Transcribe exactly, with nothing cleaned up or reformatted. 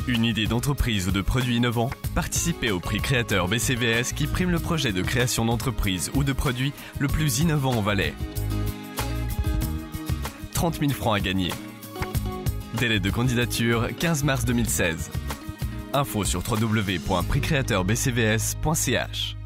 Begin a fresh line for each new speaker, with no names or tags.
Une idée d'entreprise ou de produit innovant? Participez au prix créateur B C V S qui prime le projet de création d'entreprise ou de produit le plus innovant en Valais. trente mille francs à gagner. Délai de candidature quinze mars deux mille seize. Info sur w w w point prix créateur b c v s point c h.